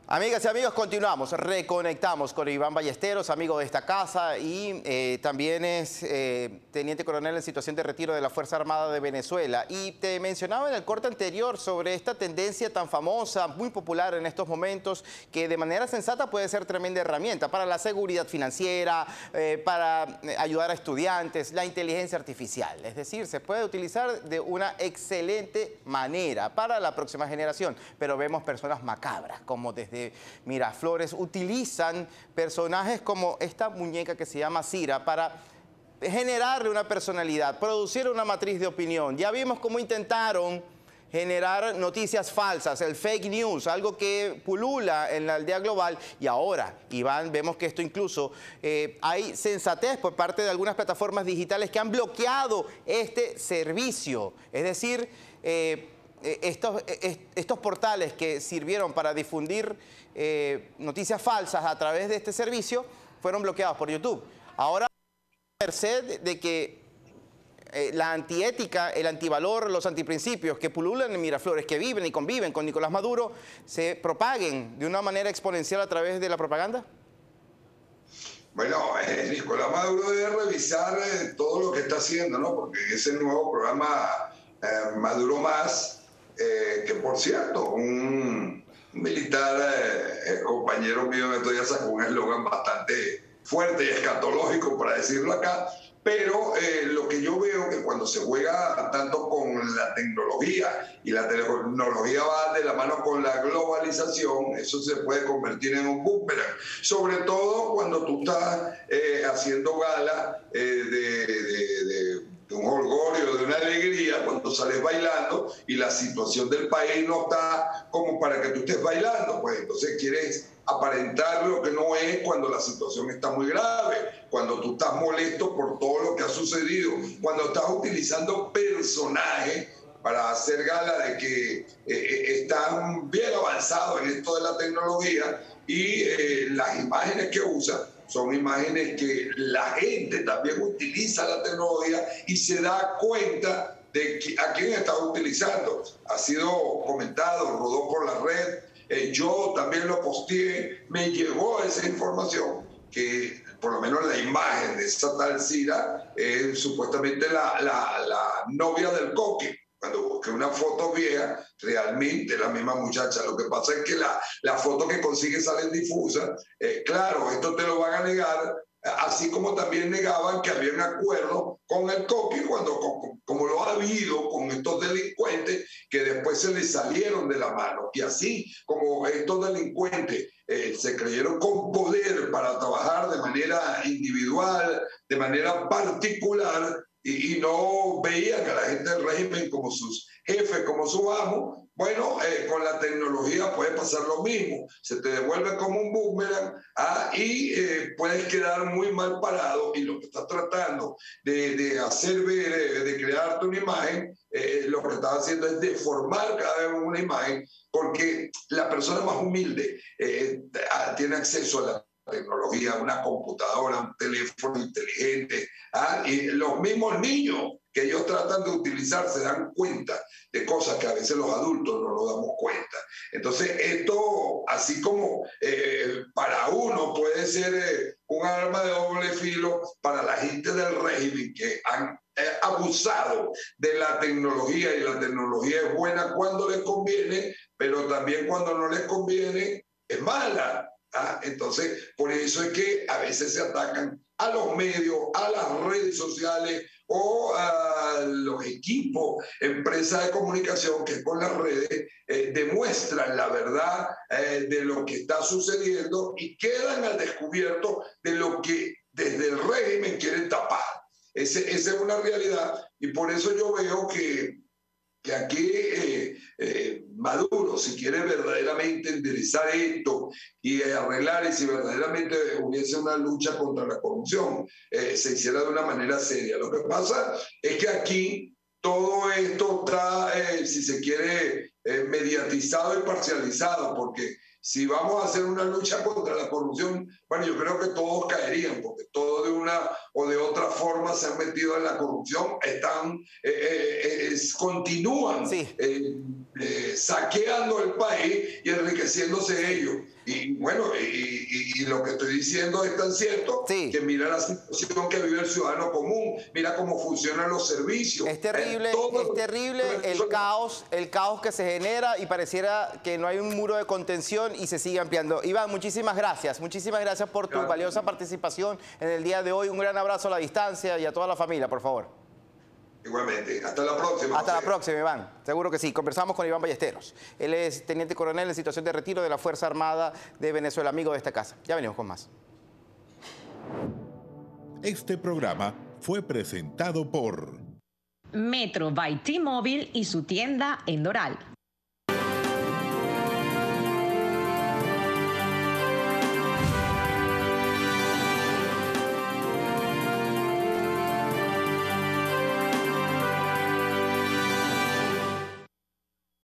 Amigas y amigos, continuamos, reconectamos con Iván Ballesteros, amigo de esta casa y también es teniente coronel en situación de retiro de la Fuerza Armada de Venezuela. Y te mencionaba en el corte anterior sobre esta tendencia tan famosa, muy popular en estos momentos, que de manera sensata puede ser tremenda herramienta para la seguridad financiera, para ayudar a estudiantes, la inteligencia artificial. Es decir, se puede utilizar de una excelente manera para la próxima generación, pero vemos personas macabras, como desde Miraflores utilizan personajes como esta muñeca que se llama Cira para generarle una personalidad, producir una matriz de opinión. Ya vimos cómo intentaron generar noticias falsas, el fake news, algo que pulula en la aldea global. Y ahora, Iván, vemos que esto incluso hay sensatez por parte de algunas plataformas digitales que han bloqueado este servicio. Es decir, estos portales que sirvieron para difundir noticias falsas a través de este servicio fueron bloqueados por YouTube. Ahora, a merced de que la antiética, el antivalor, los antiprincipios que pululan en Miraflores, que viven y conviven con Nicolás Maduro, se propaguen de una manera exponencial a través de la propaganda. Bueno, Nicolás Maduro debe revisar todo lo que está haciendo, ¿no? Porque ese nuevo programa Maduro Más, que por cierto, un militar, compañero mío, en estos días sacó un eslogan bastante fuerte y escatológico, para decirlo acá, pero lo que yo veo que cuando se juega tanto con la tecnología, y la tecnología va de la mano con la globalización, eso se puede convertir en un boomerang, sobre todo cuando tú estás haciendo gala de un orgullo, de una alegría, cuando sales bailando y la situación del país no está como para que tú estés bailando, pues entonces quieres aparentar lo que no es cuando la situación está muy grave, cuando tú estás molesto por todo lo que ha sucedido, cuando estás utilizando personajes para hacer gala de que están bien avanzados en esto de la tecnología y las imágenes que usan son imágenes que la gente también utiliza la tecnología y se da cuenta de a quién está utilizando. Ha sido comentado, rodó por la red, yo también lo posteé, me llegó esa información que por lo menos la imagen de esa tal Cira es supuestamente la novia del Coque. Cuando busqué una foto vieja, realmente la misma muchacha. Lo que pasa es que la foto que consigue sale difusa. Claro, esto te lo van a negar, así como también negaban que había un acuerdo con el Coqui, como lo ha habido con estos delincuentes que después se les salieron de la mano. Y así como estos delincuentes se creyeron con poder para trabajar de manera individual, de manera particular, y no veían a la gente del régimen como sus jefes, como sus amos, bueno, con la tecnología puede pasar lo mismo. Se te devuelve como un boomerang y puedes quedar muy mal parado, y lo que estás tratando de hacer ver, de crearte una imagen, lo que estás haciendo es deformar cada vez una imagen, porque la persona más humilde tiene acceso a la tecnología, una computadora, un teléfono inteligente, y los mismos niños que ellos tratan de utilizar se dan cuenta de cosas que a veces los adultos no nos damos cuenta. Entonces esto, así como para uno puede ser un arma de doble filo, para la gente del régimen que han abusado de la tecnología, y la tecnología es buena cuando les conviene, pero también cuando no les conviene es mala. Entonces, por eso es que a veces se atacan a los medios, a las redes sociales o a los equipos, empresas de comunicación que con las redes demuestran la verdad de lo que está sucediendo y quedan al descubierto de lo que desde el régimen quieren tapar. Esa es una realidad, y por eso yo veo que aquí Maduro, si quiere verdaderamente enderezar esto y arreglar, y si verdaderamente hubiese una lucha contra la corrupción, se hiciera de una manera seria. Lo que pasa es que aquí todo esto está, si se quiere, mediatizado y parcializado, porque si vamos a hacer una lucha contra la corrupción, bueno, yo creo que todos caerían, porque todos de una o de otra forma se han metido en la corrupción, continúan Sí. saqueando el país y enriqueciéndose ellos. Y bueno, y lo que estoy diciendo es tan cierto Sí. que mira la situación que vive el ciudadano común, mira cómo funcionan los servicios. Es terrible el caos que se genera y pareciera que no hay un muro de contención y se sigue ampliando. Iván, muchísimas gracias por tu valiosa participación en el día de hoy. Un gran abrazo a la distancia y a toda la familia, por favor. Igualmente. Hasta la próxima. Hasta la próxima, Iván. Seguro que sí. Conversamos con Iván Ballesteros. Él es teniente coronel en situación de retiro de la Fuerza Armada de Venezuela, amigo de esta casa. Ya venimos con más. Este programa fue presentado por Metro by T-Mobile y su tienda en Doral.